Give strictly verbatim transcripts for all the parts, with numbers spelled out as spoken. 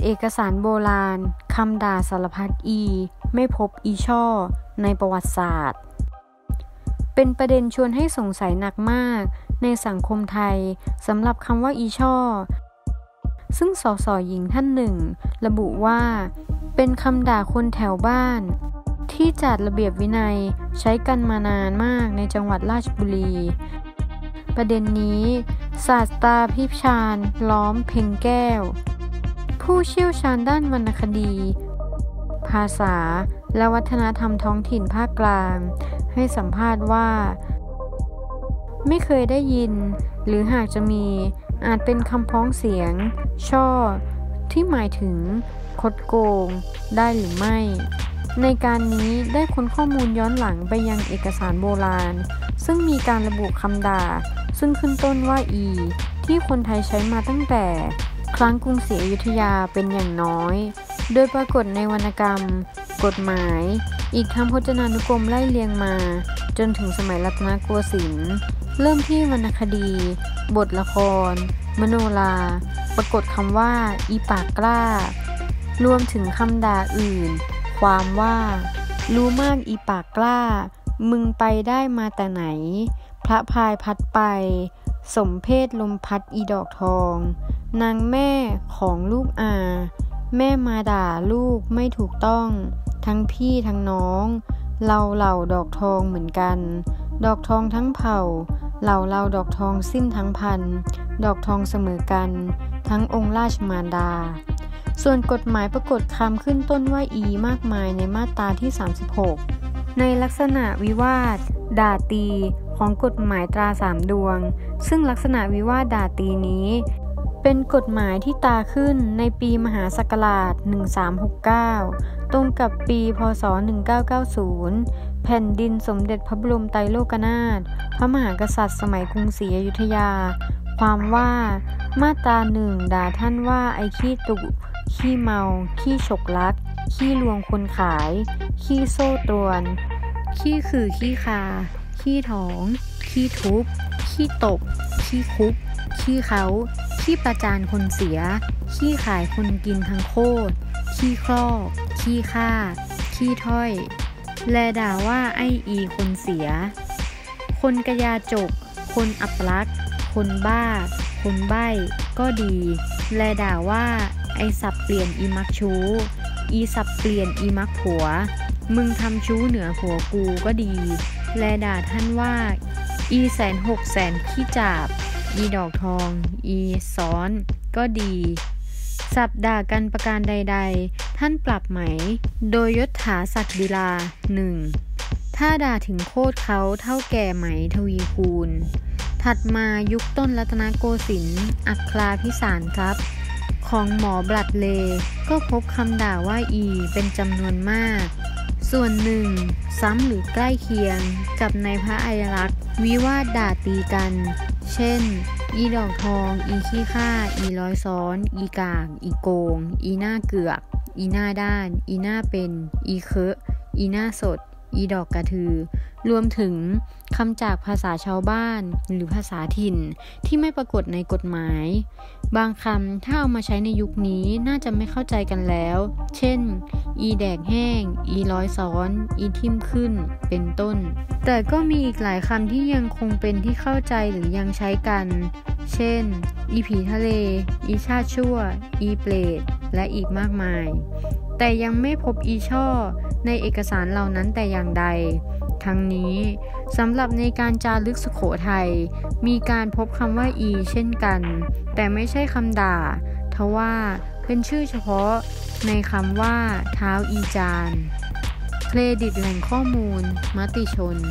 เอกสารโบราณคำด่าสารพัดอีไม่พบอีช่อในประวัติศาสตร์เป็นประเด็นชวนให้สงสัยหนักมากในสังคมไทยสำหรับคำว่าอีช่อซึ่งสสหญิงท่านหนึ่งระบุว่าเป็นคำด่าคนแถวบ้านที่จัดระเบียบวินัยใช้กันมานานมากในจังหวัดราชบุรีประเด็นนี้ศาสตราพิชาญล้อมเพ็งแก้วผู้เชี่ยวชาญด้านวรรณคดีภาษาและวัฒนธรรมท้องถิ่นภาคกลางให้สัมภาษณ์ว่าไม่เคยได้ยินหรือหากจะมีอาจเป็นคำพ้องเสียงช่อที่หมายถึงคดโกงได้หรือไม่ในการนี้ได้ค้นข้อมูลย้อนหลังไปยังเอกสารโบราณซึ่งมีการระบุคำด่าซึ่งขึ้นต้นว่าอีที่คนไทยใช้มาตั้งแต่ครั้งกรุงศรีอยุธยาเป็นอย่างน้อยโดยปรากฏในวรรณกรรมกฎหมายอีกทั้งพจนานุกรมไล่เรียงมาจนถึงสมัยรัตนโกสินทร์เริ่มที่วรรณคดีบทละครมโนราปรากฏคำว่าอีปากกล้ารวมถึงคำด่าอื่นความว่ารู้มากอีปากกล้ามึงไปได้มาแต่ไหนพระพายพัดไปสมเพศลมพัดอีดอกทองนางแม่ของลูกอาแม่มาด่าลูกไม่ถูกต้องทั้งพี่ทั้งน้องเราเหล่าดอกทองเหมือนกันดอกทองทั้งเผ่าเหล่าเราดอกทองสิ้นทั้งพันดอกทองเสมอกันทั้งองค์ราชมารดาส่วนกฎหมายปรากฏคำขึ้นต้นว่าอีมากมายในมาตราที่สามสิบหกในลักษณะวิวาทด่าตีของกฎหมายตราสามดวงซึ่งลักษณะวิวาทด่าตีนี้เป็นกฎหมายที่ตราขึ้นในปีมหาศักราชหนึ่งพันสามร้อยหกสิบเก้าตรงกับปีพ.ศ. หนึ่งพันเก้าร้อยเก้าสิบแผ่นดินสมเด็จพระบรมไตรโลกนาถพระมหากษัตริย์สมัยกรุงศรีอยุธยาความว่ามาตราหนึ่งด่าท่านว่าไอ้ขี้ตุขี้เมาขี้ฉกลักขี้ลวงคนขายขี้โซ่ตรวนขี้ขื่อขี้คาขี้ท้องขี้ทุบขี้ตบขี้คุบขี้เขาขี้ประจานคนเสียขี้ขายคนกินทั้งโคตรขี้ครอบขี้ฆ่าขี้ถ้อยแลด่าว่าไอ้อีคนเสียคนกระยาจกคนอัปลักษณ์คนบ้าคนใบ้ก็ดีแลด่าว่าไอ้สับเปลี่ยนอีมักชู้อีสับเปลี่ยนอีมักผัวมึงทำชู้เหนือผัวกูก็ดีแลด่าท่านว่าอีแสนหกแสนขี้จาบอีดอกทองอีซ้อนก็ดีสับด่ากันประการใดๆท่านปรับไหมโดยยศถาศักดิลาหนึ่งถ้าด่าถึงโคตรเขาเท่าแก่ไหมทวีคูณถัดมายุคต้นรัตนโกสินทร์อัคราพิสารครับของหมอบลัดเลก็พบคำด่าว่าอีเป็นจำนวนมากส่วนหนึ่งซ้ำหรือใกล้เคียงกับในพระอัยลักษณ์วิวาทด่าตีกันเช่นอีดอกทองอีขี้ข้าอีร้อยซ้อนอีกากอีโกงอีหน้าเกือกอีหน้าด้านอีหน้าเป็นอีเคอะอีหน้าสดอีดอกกระทือรวมถึงคำจากภาษาชาวบ้านหรือภาษาถิ่นที่ไม่ปรากฏในกฎหมายบางคำถ้าเอามาใช้ในยุคนี้น่าจะไม่เข้าใจกันแล้วเช่นอีแดกแห้งอีร้อยซ้อนอีทิ่มขึ้นเป็นต้นแต่ก็มีอีกหลายคำที่ยังคงเป็นที่เข้าใจหรือยังใช้กันเช่นอีผีทะเลอีชาติชั่วอีเปรตและอีกมากมายแต่ยังไม่พบอีช่อในเอกสารเหล่านั้นแต่อย่างใดทั้งนี้สำหรับในการจารึกสุโขทัยมีการพบคำว่าอีเช่นกันแต่ไม่ใช่คำด่าทว่าเป็นชื่อเฉพาะในคำว่าเท้าอีจานเครดิตแหล่งข้อมูลมติชน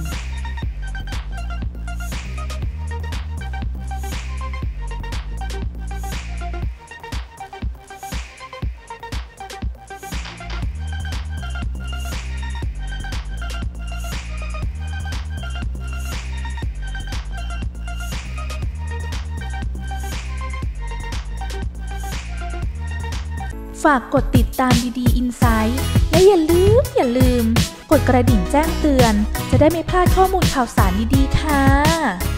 ฝากกดติดตามดี ๆ Insight และอย่าลืมอย่าลืมกดกระดิ่งแจ้งเตือนจะได้ไม่พลาดข้อมูลข่าวสารดีๆค่ะ